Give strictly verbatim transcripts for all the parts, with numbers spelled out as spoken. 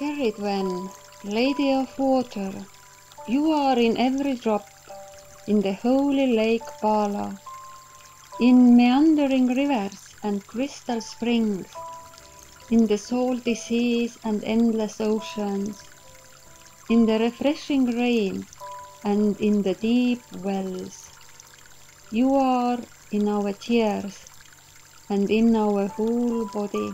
Cerridwen, Lady of Water, you are in every drop, in the holy lake Bala, in meandering rivers and crystal springs, in the salty seas and endless oceans, in the refreshing rain and in the deep wells. You are in our tears and in our whole body.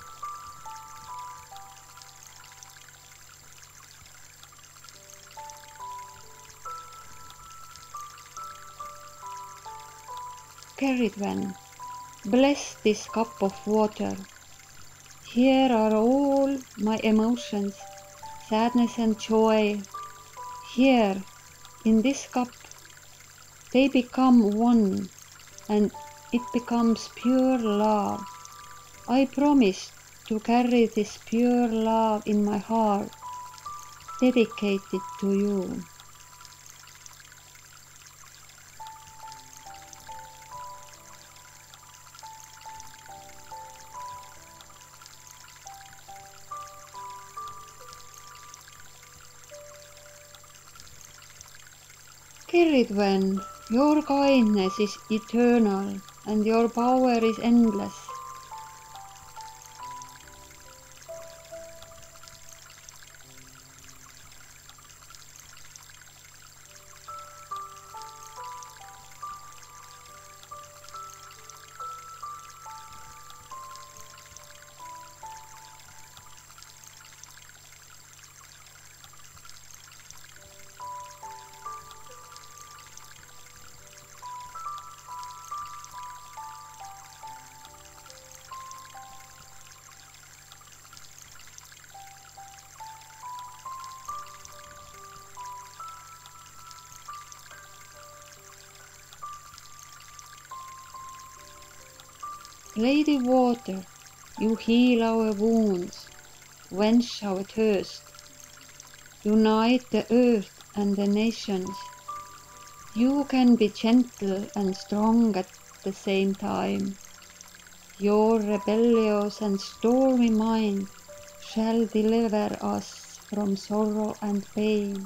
Cerridwen, bless this cup of water. Here are all my emotions, sadness and joy. Here, in this cup, they become one, and it becomes pure love. I promise to carry this pure love in my heart, dedicated to you. Cerridwen, your kindness is eternal and your power is endless. Lady Water, you heal our wounds, quench our thirst, unite the earth and the nations. You can be gentle and strong at the same time. Your rebellious and stormy mind shall deliver us from sorrow and pain.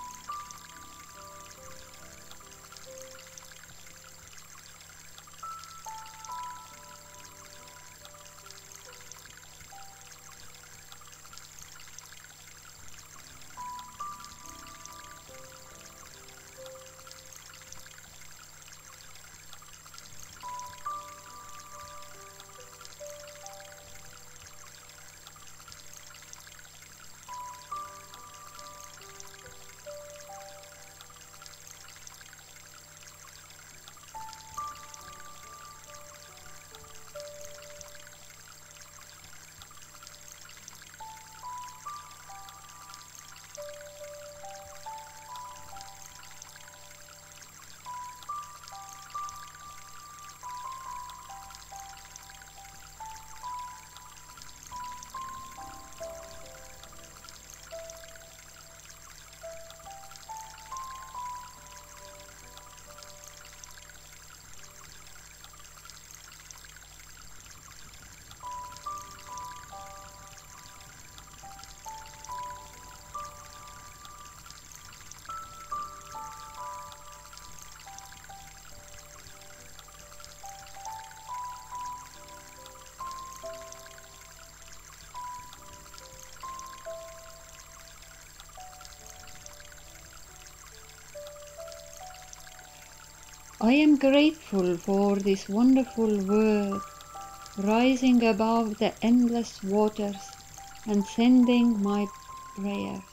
I am grateful for this wonderful word, rising above the endless waters and sending my prayers.